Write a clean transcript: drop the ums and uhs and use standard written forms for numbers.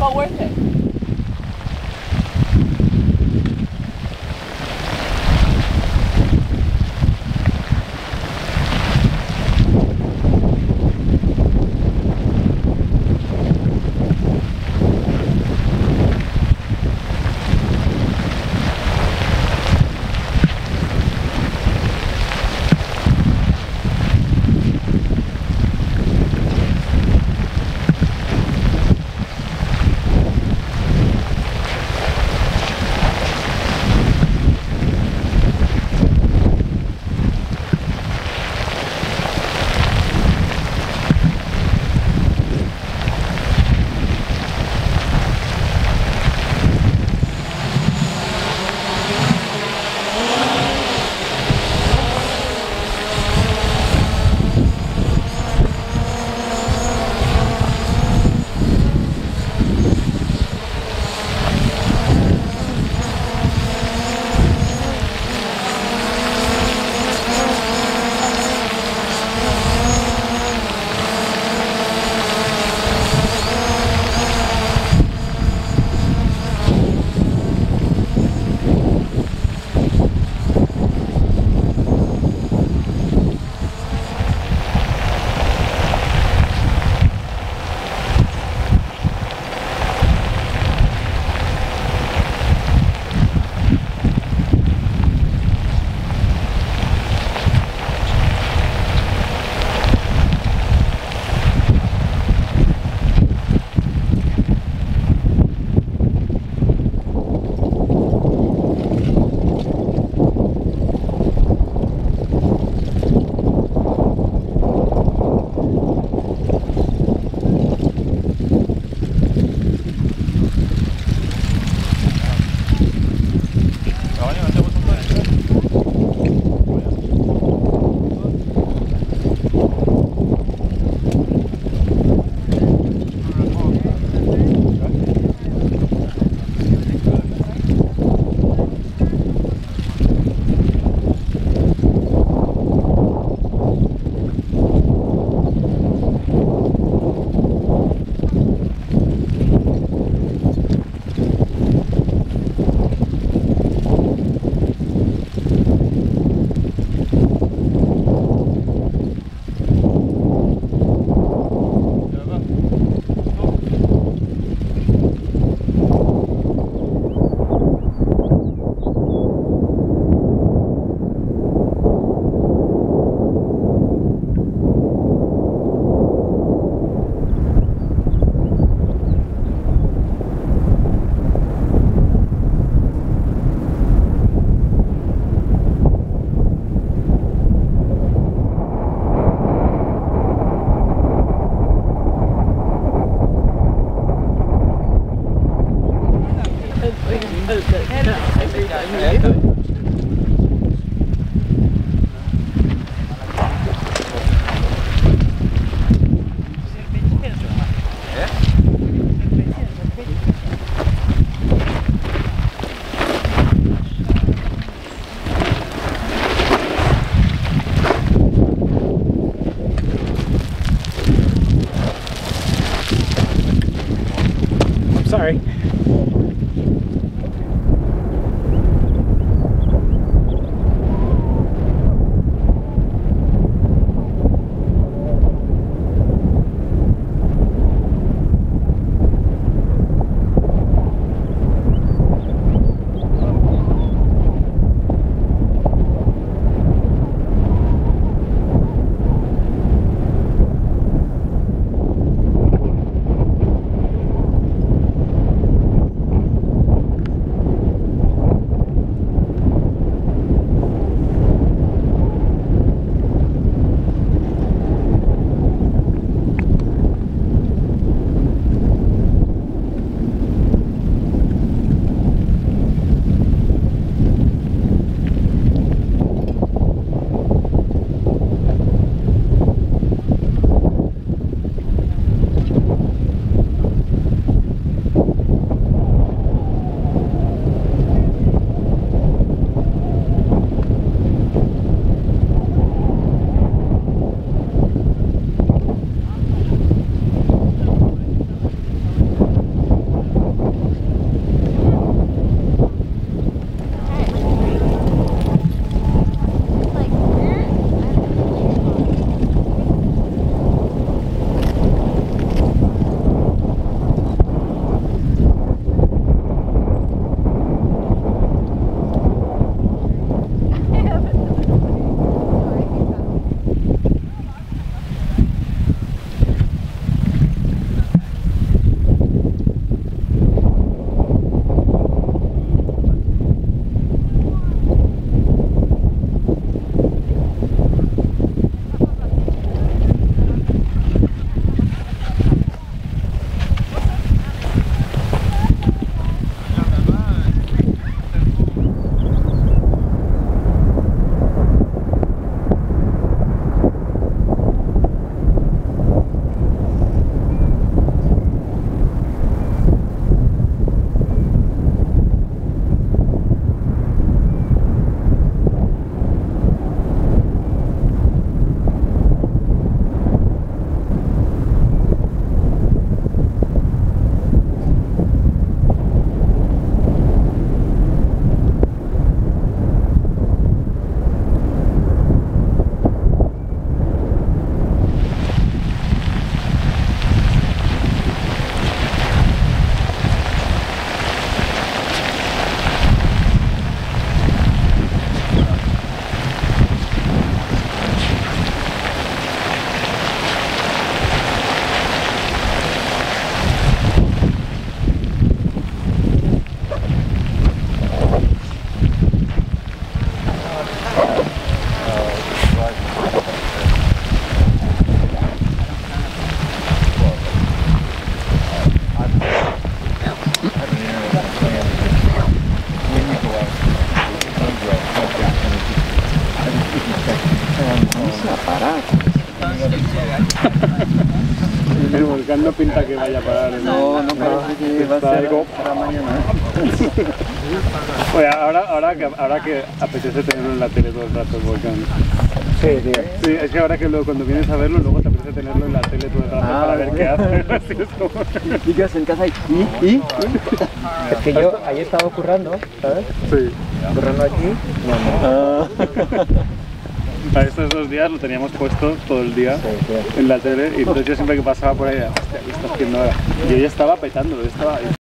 well worth it. Sorry. Vamos a parar. El volcán no pinta que vaya a parar. No, no parece que va a Está ser algo- para mañana. Oye, ahora que apetece tenerlo en la tele todo el rato el volcán. Sí, tío. Sí, es que ahora que cuando vienes a verlo, luego te apetece tenerlo en la tele todo el rato para ver qué hace. Así es como- Y quedas en casa y... Es que yo ahí estaba currando, ¿sabes? Sí. Currando aquí. A estos 2 días lo teníamos puesto todo el día en la tele y entonces yo siempre que pasaba por ahí, hostia, ¿qué está haciendo ahora? Y yo ya estaba petándolo,